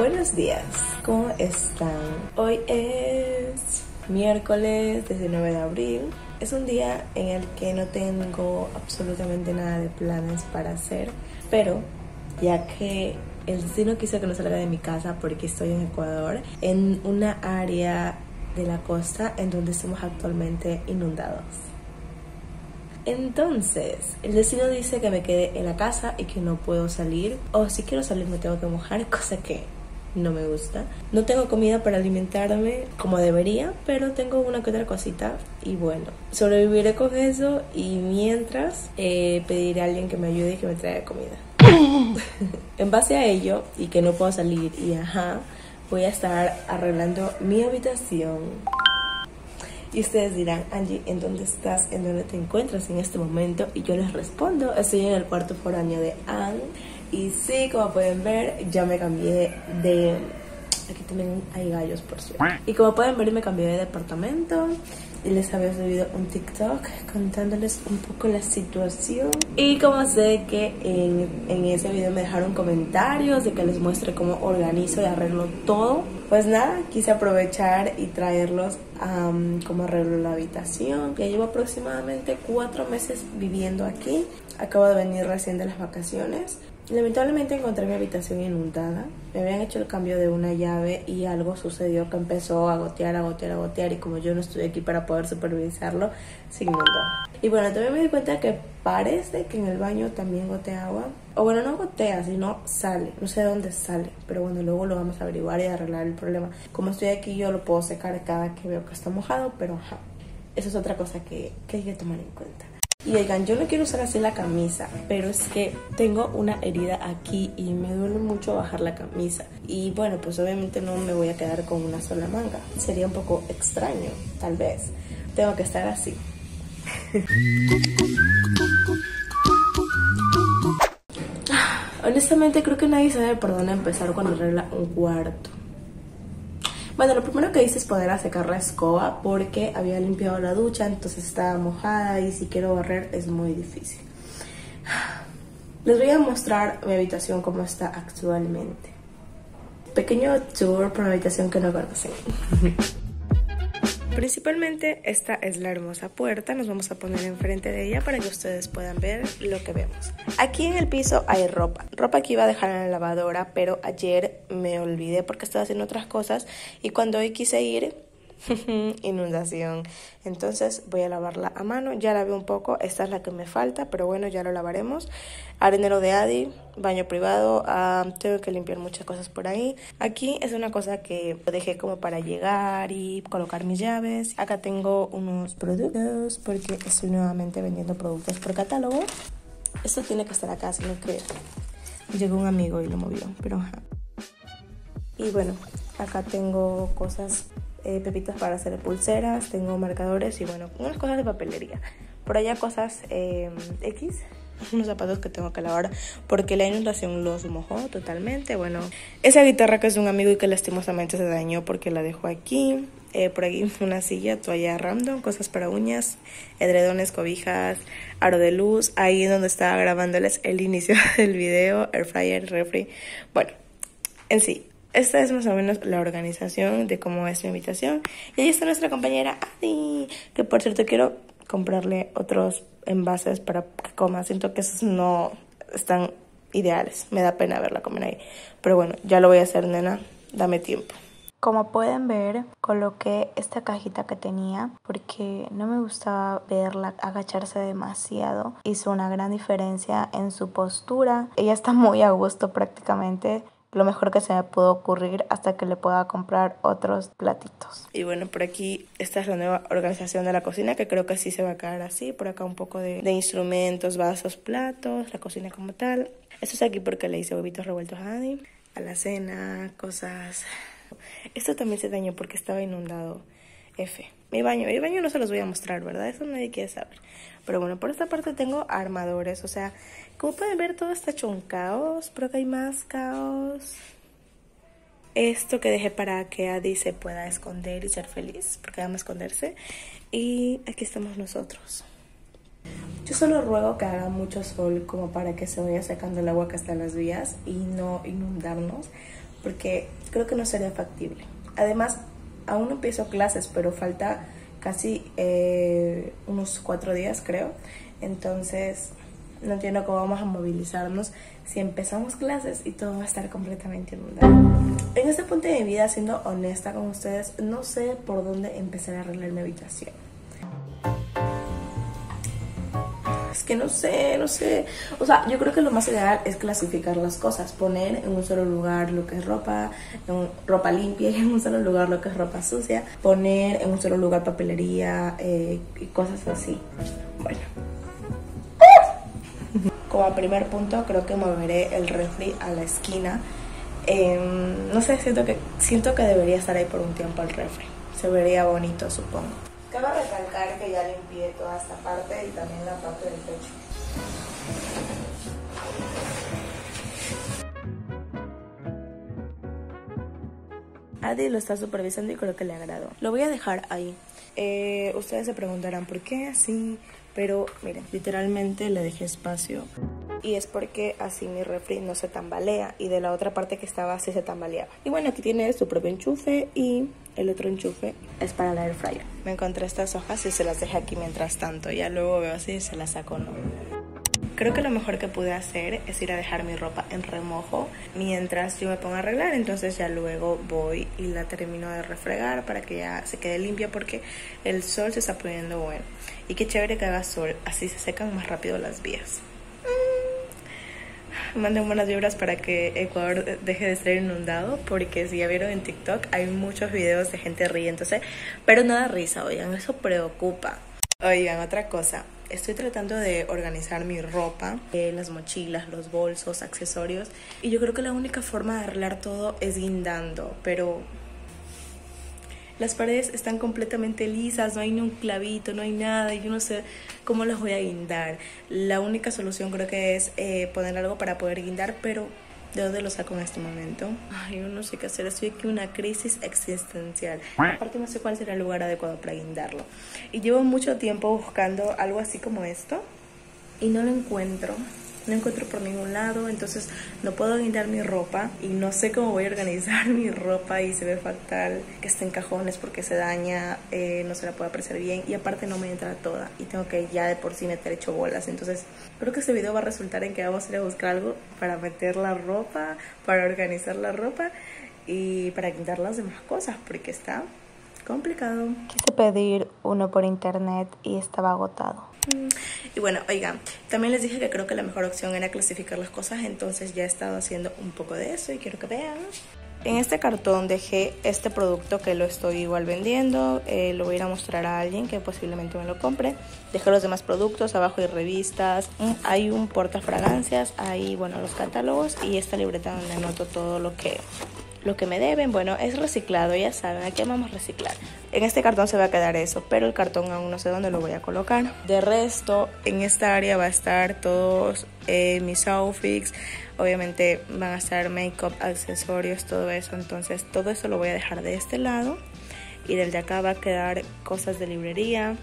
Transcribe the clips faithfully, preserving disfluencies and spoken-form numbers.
Buenos días, ¿cómo están? Hoy es miércoles diecinueve de abril. Es un día en el que no tengo absolutamente nada de planes para hacer, pero ya que el destino quiso que no salga de mi casa porque estoy en Ecuador, en una área de la costa en donde estamos actualmente inundados. Entonces, el destino dice que me quede en la casa y que no puedo salir, o si quiero salir me tengo que mojar, cosa que no me gusta. No tengo comida para alimentarme como debería, pero tengo una que otra cosita y bueno, sobreviviré con eso y mientras eh, pediré a alguien que me ayude y que me traiga comida. En base a ello, y que no puedo salir y ajá, voy a estar arreglando mi habitación. Y ustedes dirán, Angie, ¿en dónde estás? ¿En dónde te encuentras en este momento? Y yo les respondo, estoy en el cuarto foráneo de Anne. Y sí, como pueden ver, ya me cambié de... Aquí también hay gallos, por cierto. Y como pueden ver, me cambié de departamento. Y les había subido un TikTok contándoles un poco la situación. Y como sé que en, en ese video me dejaron comentarios de que les muestre cómo organizo y arreglo todo, pues nada, quise aprovechar y traerlos um, como arreglo la habitación. Ya llevo aproximadamente cuatro meses viviendo aquí. Acabo de venir recién de las vacaciones. Lamentablemente encontré mi habitación inundada. Me habían hecho el cambio de una llave y algo sucedió que empezó a gotear, a gotear, a gotear. Y como yo no estoy aquí para poder supervisarlo, se inundó. Y bueno, también me di cuenta que parece que en el baño también gotea agua. O bueno, no gotea, sino sale. No sé de dónde sale. Pero bueno, luego lo vamos a averiguar y arreglar el problema. Como estoy aquí, yo lo puedo secar cada que veo que está mojado. Pero ajá, eso es otra cosa que, que hay que tomar en cuenta. Y oigan, yo no quiero usar así la camisa, pero es que tengo una herida aquí y me duele mucho bajar la camisa. Y bueno, pues obviamente no me voy a quedar con una sola manga. Sería un poco extraño, tal vez. Tengo que estar así. Honestamente creo que nadie sabe por dónde empezar cuando arregla un cuarto. Bueno, lo primero que hice es poner a secar la escoba porque había limpiado la ducha, entonces estaba mojada y si quiero barrer es muy difícil. Les voy a mostrar mi habitación como está actualmente. Pequeño tour por una habitación que no conocen. Principalmente esta es la hermosa puerta, nos vamos a poner enfrente de ella para que ustedes puedan ver lo que vemos. Aquí en el piso hay ropa, ropa que iba a dejar en la lavadora, pero ayer me olvidé porque estaba haciendo otras cosas y cuando hoy quise ir, inundación. Entonces voy a lavarla a mano, ya lavé un poco, esta es la que me falta, pero bueno, ya lo lavaremos. Arenero de Adi, baño privado, uh, tengo que limpiar muchas cosas por ahí. Aquí es una cosa que dejé como para llegar y colocar mis llaves. Acá tengo unos productos porque estoy nuevamente vendiendo productos por catálogo. Esto tiene que estar acá, sino que llegó un amigo y lo movió, pero ajá. Y bueno, acá tengo cosas, eh, pepitas para hacer pulseras, tengo marcadores y bueno, unas cosas de papelería. Por allá cosas eh, X, unos zapatos que tengo que lavar porque la inundación los mojó totalmente. Bueno, esa guitarra que es de un amigo y que lastimosamente se dañó porque la dejó aquí. Eh, por aquí una silla, toalla random, cosas para uñas, edredones, cobijas, aro de luz. Ahí es donde estaba grabándoles el inicio del video, air fryer, refri. Bueno, en sí, esta es más o menos la organización de cómo es mi habitación. Y ahí está nuestra compañera Adi, que por cierto quiero comprarle otros envases para que coma. Siento que esos no están ideales. Me da pena verla comer ahí. Pero bueno, ya lo voy a hacer, nena. Dame tiempo. Como pueden ver, coloqué esta cajita que tenía porque no me gustaba verla agacharse demasiado. Hizo una gran diferencia en su postura. Ella está muy a gusto prácticamente. Lo mejor que se me pudo ocurrir hasta que le pueda comprar otros platitos. Y bueno, por aquí esta es la nueva organización de la cocina, que creo que sí se va a quedar así. Por acá un poco de, de instrumentos, vasos, platos, la cocina como tal. Esto es aquí porque le hice huevitos revueltos a Adi. A la cena, cosas... Esto también se dañó porque estaba inundado. F. Mi baño. Mi baño no se los voy a mostrar, ¿verdad? Eso nadie quiere saber. Pero bueno, por esta parte tengo armadores. O sea, como pueden ver, todo está hecho un caos. Pero acá hay más caos. Esto que dejé para que Adi se pueda esconder y ser feliz, porque ama esconderse. Y aquí estamos nosotros. Yo solo ruego que haga mucho sol como para que se vaya secando el agua que está en las vías y no inundarnos. porque creo que no sería factible. Además, aún no empiezo clases, pero falta casi eh, unos cuatro días, creo. Entonces, no entiendo cómo vamos a movilizarnos si empezamos clases y todo va a estar completamente inundado. En este punto de mi vida, siendo honesta con ustedes, no sé por dónde empezar a arreglar mi habitación. Es que no sé, no sé. O sea, yo creo que lo más ideal es clasificar las cosas. Poner en un solo lugar lo que es ropa, en un, ropa limpia, y en un solo lugar lo que es ropa sucia. Poner en un solo lugar papelería eh, y cosas así. Bueno. Como primer punto, creo que moveré el refri a la esquina. Eh, no sé, siento que, siento que debería estar ahí por un tiempo el refri. Se vería bonito, supongo. Cabe recalcar que ya limpié toda esta parte y también la parte del techo. Adi lo está supervisando y creo que le agradó. Lo voy a dejar ahí. Eh, ustedes se preguntarán por qué así, pero miren, literalmente le dejé espacio. Y es porque así mi refri no se tambalea, y de la otra parte que estaba así se tambaleaba. Y bueno, aquí tiene su propio enchufe y el otro enchufe es para la air fryer. Me encontré estas hojas y se las dejé aquí mientras tanto. Ya luego veo si se las saco o no. Creo que lo mejor que pude hacer es ir a dejar mi ropa en remojo mientras yo me pongo a arreglar. Entonces ya luego voy y la termino de refregar para que ya se quede limpia, porque el sol se está poniendo bueno. Y qué chévere que haga sol, así se secan más rápido las vías. Manden buenas vibras para que Ecuador deje de ser inundado, porque si ya vieron en TikTok hay muchos videos de gente riéndose, pero no da risa, oigan, eso preocupa. Oigan, otra cosa, estoy tratando de organizar mi ropa, eh, las mochilas, los bolsos, accesorios, y yo creo que la única forma de arreglar todo es guindando, pero las paredes están completamente lisas, no hay ni un clavito, no hay nada, y yo no sé cómo las voy a guindar. La única solución creo que es eh, poner algo para poder guindar, pero ¿de dónde lo saco en este momento? Ay, yo no sé qué hacer, estoy aquí en una crisis existencial. Aparte no sé cuál será el lugar adecuado para guindarlo. Y llevo mucho tiempo buscando algo así como esto y no lo encuentro. No encuentro por ningún lado, entonces no puedo guindar mi ropa y no sé cómo voy a organizar mi ropa, y se ve fatal que esté en cajones porque se daña, eh, no se la puedo apreciar bien, y aparte no me entra toda y tengo que ya de por sí meter hecho bolas. Entonces creo que este video va a resultar en que vamos a ir a buscar algo para meter la ropa, para organizar la ropa y para guindar las demás cosas, porque está complicado. Quise pedir uno por internet y estaba agotado. Y bueno, oigan, también les dije que creo que la mejor opción era clasificar las cosas, entonces ya he estado haciendo un poco de eso y quiero que vean. En este cartón dejé este producto que lo estoy igual vendiendo, eh, lo voy a ir a mostrar a alguien que posiblemente me lo compre. Dejé los demás productos, abajo hay revistas, hay un portafragancias, hay bueno los catálogos y esta libreta donde anoto todo lo que... lo que me deben. Bueno, es reciclado, ya saben, aquí vamos a reciclar. En este cartón se va a quedar eso, pero el cartón aún no sé dónde lo voy a colocar. De resto, en esta área va a estar todos eh, mis outfits. Obviamente van a estar make-up, accesorios, todo eso. Entonces todo eso lo voy a dejar de este lado. Y del de acá va a quedar cosas de librería,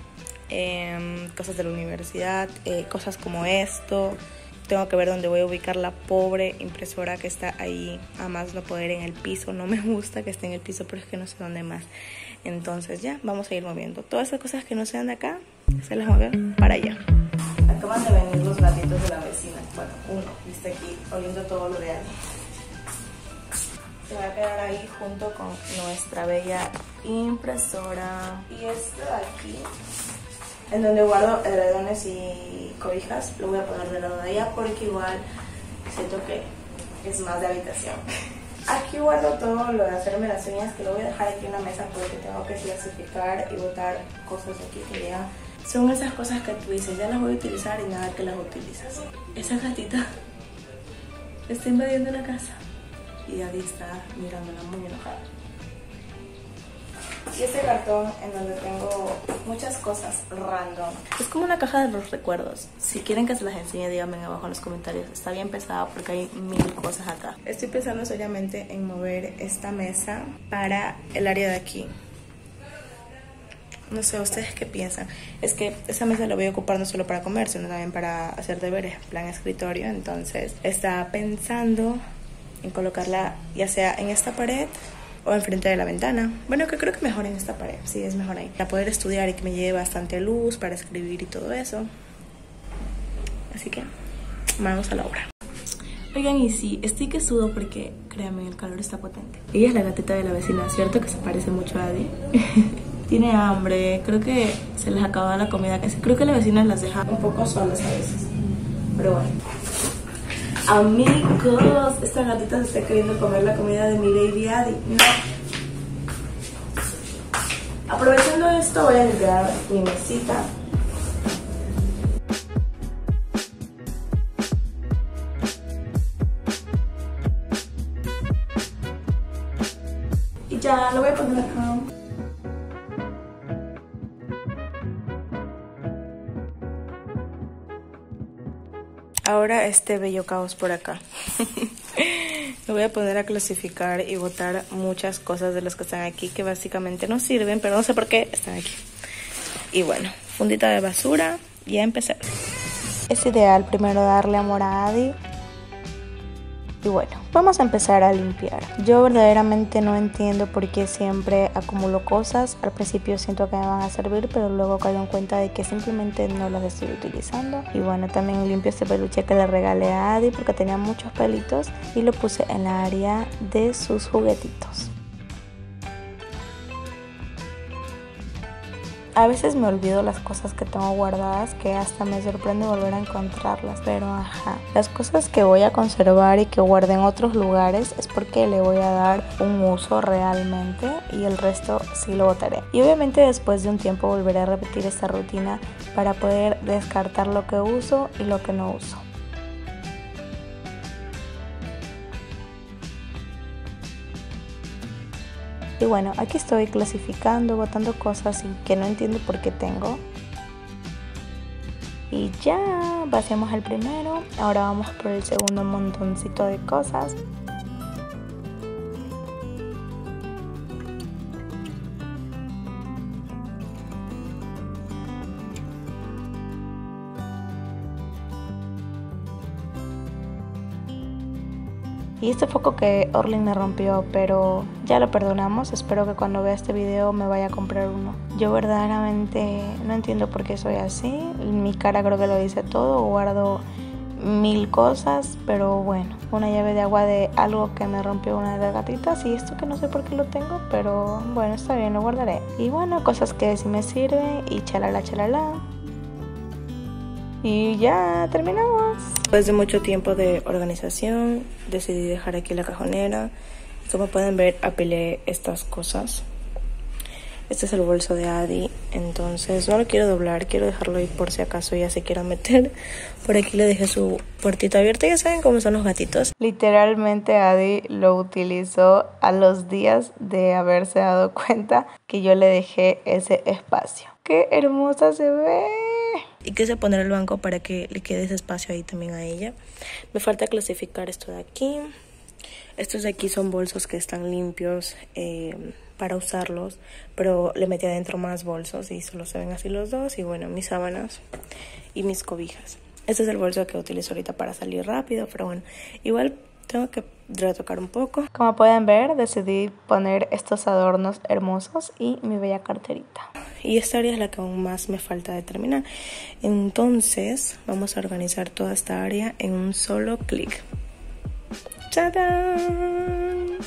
eh, cosas de la universidad, eh, cosas como esto. Tengo que ver dónde voy a ubicar la pobre impresora que está ahí a más no poder en el piso. No me gusta que esté en el piso, pero es que no sé dónde más. Entonces ya, vamos a ir moviendo. Todas esas cosas que no sean de acá, se las voy a ver para allá. Acaban de venir los gatitos de la vecina. Bueno, uno, y está aquí oliendo todo lo de ahí. Se va a quedar ahí junto con nuestra bella impresora. Y esto de aquí, en donde guardo edredones y cobijas, lo voy a poner del lado de allá porque igual siento que es más de habitación. Aquí guardo todo lo de hacerme las uñas, que lo voy a dejar aquí en la mesa porque tengo que clasificar y botar cosas aquí que ya son esas cosas que tú dices, ya las voy a utilizar y nada que las utilizas. Esa gatita está invadiendo la casa y Adi está mirándola muy enojada. Y este cartón en donde tengo muchas cosas random. Es como una caja de los recuerdos. Si quieren que se las enseñe, díganme abajo en los comentarios. Está bien pesada porque hay mil cosas acá. Estoy pensando seriamente en mover esta mesa para el área de aquí. No sé, ¿ustedes qué piensan? Es que esa mesa la voy a ocupar no solo para comer, sino también para hacer deberes, plan escritorio. Entonces estaba pensando en colocarla ya sea en esta pared o enfrente de la ventana. Bueno, que creo que mejor en esta pared, sí, es mejor ahí, para poder estudiar y que me lleve bastante luz para escribir y todo eso. Así que vamos a la obra. Oigan, y sí, estoy que sudo porque, créanme, el calor está potente. Ella es la gatita de la vecina, ¿cierto? Que se parece mucho a Adi. Tiene hambre, creo que se les acaba la comida. Creo que la vecina las deja un poco solas a veces. Pero bueno. Amigos, esta gatita se está queriendo comer la comida de mi baby Adi. No. Aprovechando esto, voy a limpiar mi mesita. Y ya, lo voy a poner acá. Ahora este bello caos por acá. Me voy a poner a clasificar y botar muchas cosas de las que están aquí que básicamente no sirven, pero no sé por qué están aquí. Y bueno, fundita de basura, ya empecé. Es ideal primero darle amor a Adi. Y bueno, vamos a empezar a limpiar. Yo verdaderamente no entiendo por qué siempre acumulo cosas. Al principio siento que me van a servir, pero luego caigo en cuenta de que simplemente no las estoy utilizando. Y bueno, también limpio este peluche que le regalé a Adi porque tenía muchos pelitos y lo puse en la área de sus juguetitos. A veces me olvido las cosas que tengo guardadas, que hasta me sorprende volver a encontrarlas. Pero ajá, las cosas que voy a conservar y que guardé en otros lugares es porque le voy a dar un uso realmente y el resto sí lo botaré. Y obviamente después de un tiempo volveré a repetir esta rutina para poder descartar lo que uso y lo que no uso. Y bueno, aquí estoy clasificando, botando cosas y que no entiendo por qué tengo. Y ya, vaciamos el primero. Ahora vamos por el segundo montoncito de cosas. Y este foco que Orlin me rompió, pero ya lo perdonamos. Espero que cuando vea este video me vaya a comprar uno. Yo verdaderamente no entiendo por qué soy así. Mi cara creo que lo dice todo. Guardo mil cosas, pero bueno. Una llave de agua de algo que me rompió una de las gatitas. Y esto que no sé por qué lo tengo, pero bueno, está bien, lo guardaré. Y bueno, cosas que sí me sirven y chalala chalala. Y ya terminamos. Después de mucho tiempo de organización, decidí dejar aquí la cajonera. Como pueden ver, apilé estas cosas. Este es el bolso de Adi, entonces no lo quiero doblar, quiero dejarlo ahí por si acaso ya se quiera meter. Por aquí le dejé su puertita abierta, ya saben cómo son los gatitos. Literalmente Adi lo utilizó a los días de haberse dado cuenta que yo le dejé ese espacio. ¡Qué hermosa se ve! Y quise poner el banco para que le quede ese espacio ahí también a ella. Me falta clasificar esto de aquí. Estos de aquí son bolsos que están limpios eh, para usarlos, pero le metí adentro más bolsos y solo se ven así los dos. Y bueno, mis sábanas y mis cobijas. Este es el bolso que utilizo ahorita para salir rápido, pero bueno, igual tengo que retocar un poco. Como pueden ver, decidí poner estos adornos hermosos y mi bella carterita. Y esta área es la que aún más me falta de terminar. Entonces vamos a organizar toda esta área en un solo clic. ¡Tadán!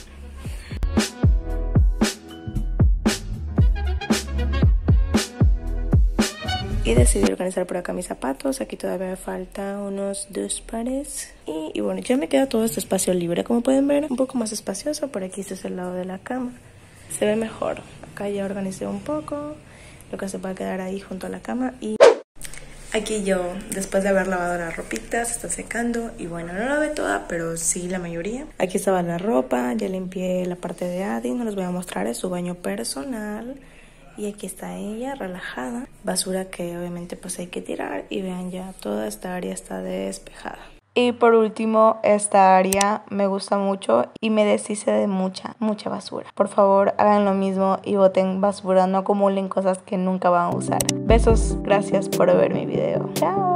Y decidí organizar por acá mis zapatos. Aquí todavía me faltan unos dos pares. Y, y bueno, ya me queda todo este espacio libre. Como pueden ver, un poco más espacioso. Por aquí este es el lado de la cama. Se ve mejor. Acá ya organicé un poco lo que se va a quedar ahí junto a la cama. Y aquí yo, después de haber lavado la ropita, se está secando. Y bueno, no la lavé toda, pero sí la mayoría. Aquí estaba la ropa, ya limpié la parte de Adi. No les voy a mostrar, es su baño personal. Y aquí está ella, relajada. Basura que obviamente pues hay que tirar. Y vean, ya toda esta área está despejada. Y por último, esta área me gusta mucho y me deshice de mucha, mucha basura. Por favor, hagan lo mismo y boten basura, no acumulen cosas que nunca van a usar. Besos, gracias por ver mi video. Chao.